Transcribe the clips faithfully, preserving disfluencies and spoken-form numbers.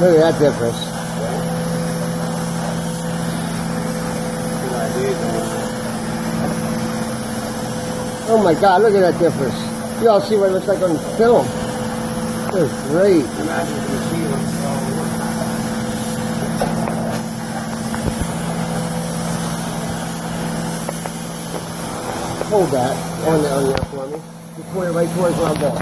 Look at that difference. Oh my God, look at that difference. You all see what it looks like on the film. That's great. Hold that on the, on there for me. You point it right towards where I'm going.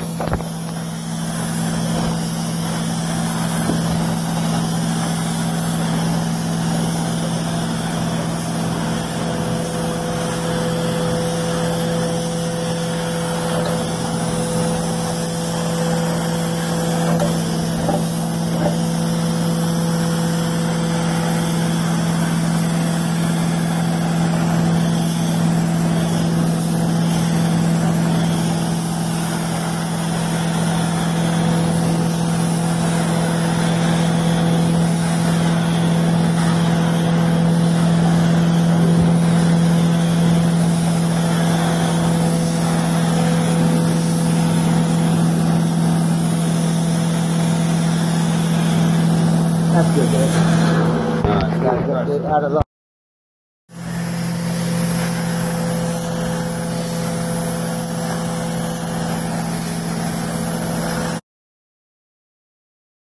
That's good, man. Uh, out of luck.